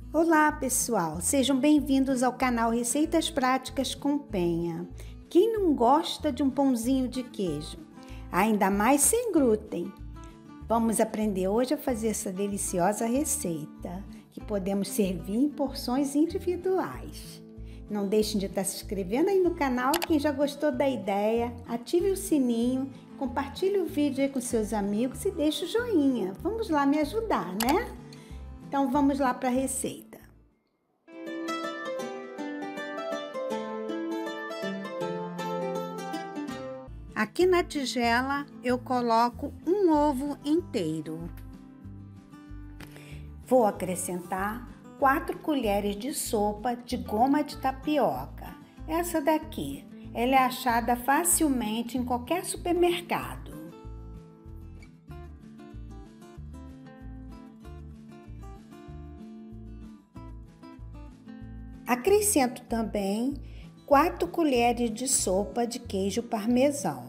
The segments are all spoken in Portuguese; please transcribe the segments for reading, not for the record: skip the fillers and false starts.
Olá pessoal, sejam bem-vindos ao canal Receitas Práticas com Penha. Quem não gosta de um pãozinho de queijo? Ainda mais sem glúten. Vamos aprender hoje a fazer essa deliciosa receita, que podemos servir em porções individuais. Não deixem de estar se inscrevendo aí no canal, quem já gostou da ideia, ative o sininho, compartilhe o vídeo aí com seus amigos e deixe o joinha. Vamos lá me ajudar, né? Então vamos lá para a receita. Aqui na tigela eu coloco um ovo inteiro. Vou acrescentar 4 colheres de sopa de goma de tapioca. Essa daqui, ela é achada facilmente em qualquer supermercado. Acrescento também 4 colheres de sopa de queijo parmesão.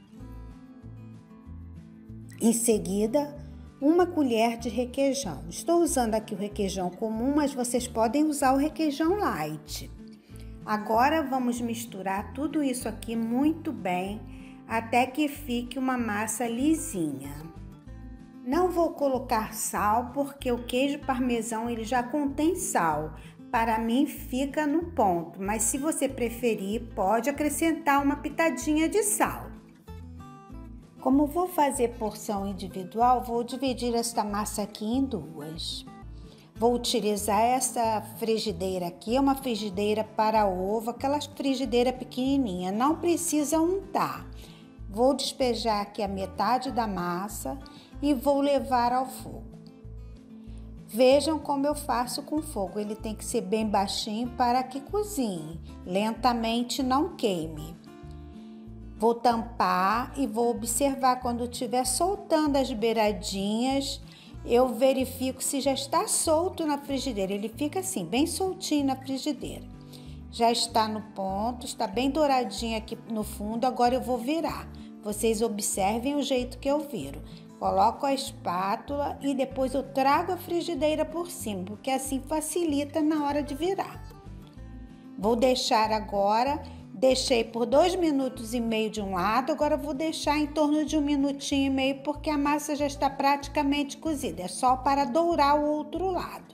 Em seguida, 1 colher de requeijão. Estou usando aqui o requeijão comum, mas vocês podem usar o requeijão light. Agora vamos misturar tudo isso aqui muito bem, até que fique uma massa lisinha. Não vou colocar sal, porque o queijo parmesão ele já contém sal. Para mim fica no ponto, mas se você preferir, pode acrescentar uma pitadinha de sal. Como vou fazer porção individual, vou dividir esta massa aqui em duas. Vou utilizar essa frigideira aqui, é uma frigideira para ovo, aquela frigideira pequenininha, não precisa untar. Vou despejar aqui a metade da massa e vou levar ao fogo. Vejam como eu faço com fogo, ele tem que ser bem baixinho para que cozinhe, lentamente não queime. Vou tampar e vou observar quando estiver soltando as beiradinhas, eu verifico se já está solto na frigideira, ele fica assim, bem soltinho na frigideira. Já está no ponto, está bem douradinho aqui no fundo, agora eu vou virar. Vocês observem o jeito que eu viro. Coloco a espátula e depois eu trago a frigideira por cima, porque assim facilita na hora de virar. Vou deixar agora, deixei por 2,5 minutos de um lado, agora vou deixar em torno de 1,5 minutos, porque a massa já está praticamente cozida, é só para dourar o outro lado.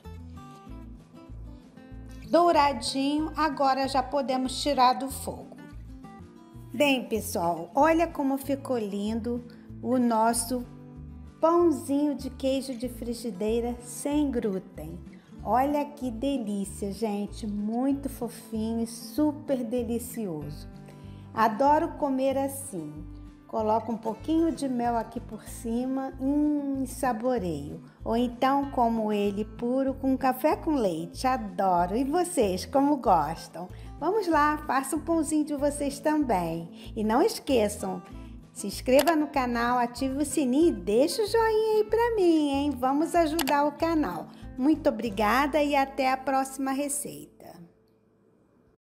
Douradinho, agora já podemos tirar do fogo. Bem, pessoal, olha como ficou lindo o nosso pãozinho de queijo de frigideira sem glúten. Olha que delícia, gente, muito fofinho e super delicioso. Adoro comer assim. Coloco um pouquinho de mel aqui por cima, saboreio. Ou então como ele puro com café com leite, adoro. E vocês, como gostam? Vamos lá, façam um pãozinho de vocês também. E não esqueçam, se inscreva no canal, ative o sininho e deixa o joinha aí pra mim, hein? Vamos ajudar o canal. Muito obrigada e até a próxima receita.